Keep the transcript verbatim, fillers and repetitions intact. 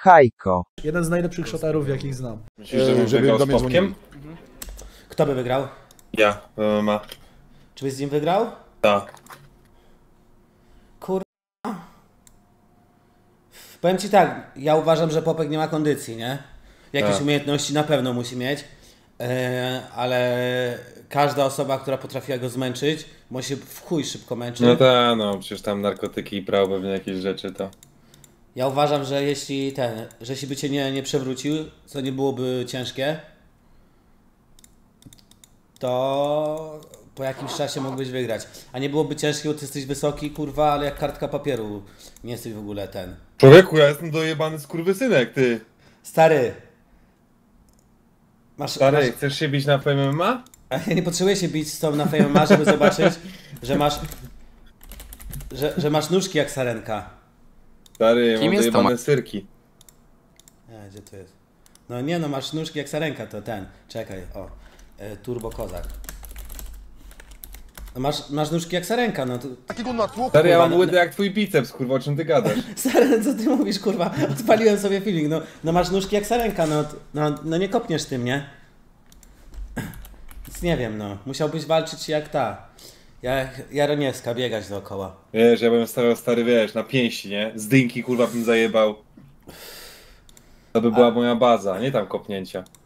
Hajko. Jeden z najlepszych szotarów, jakich znam. Myślisz, że bym wygrał z Popkiem? Kto by wygrał? Ja, w M M A. Czy byś z nim wygrał? Tak. Kur... Powiem ci tak, ja uważam, że Popek nie ma kondycji, nie? Jakieś Tak. umiejętności na pewno musi mieć, yy, ale każda osoba, która potrafiła go zmęczyć, bo się w chuj szybko męczy. No tak, no przecież tam narkotyki i brał pewnie jakieś rzeczy, to... Ja uważam, że jeśli ten, że jeśli by cię nie, nie przewrócił, co nie byłoby ciężkie, to po jakimś czasie mógłbyś wygrać. A nie byłoby ciężkie, bo ty jesteś wysoki, kurwa, ale jak kartka papieru. Nie jesteś w ogóle ten. Człowieku, ja jestem dojebany skurwysynek, ty! Stary! Masz, Stary, masz... chcesz się bić na F M M A? A ja nie potrzebuję się bić z tą na Fame M M A, żeby zobaczyć, że masz... Że, że masz nóżki jak sarenka. Stary, ja Kim mam jest dojebane Tomek? syrki. A, gdzie to jest? No nie no, masz nóżki jak sarenka, to ten. Czekaj, o. E, Turbo Kozak. No masz, masz nóżki jak sarenka, no to... Stary, ja Kurwa, mam no- łydę jak twój biceps, kurwa, o czym ty gadasz? Stary, co ty mówisz, kurwa? Odpaliłem sobie feeling, no, no masz nóżki jak sarenka, no, no, no nie kopniesz tym, nie? Nic nie wiem, no. Musiałbyś walczyć jak ta. Jak Jaroniewska, biegać dookoła. Wiesz, ja bym stawiał, stary, wiesz, na pięści, nie? Z dynki, kurwa, bym zajebał. To by była moja baza, nie tam kopnięcia.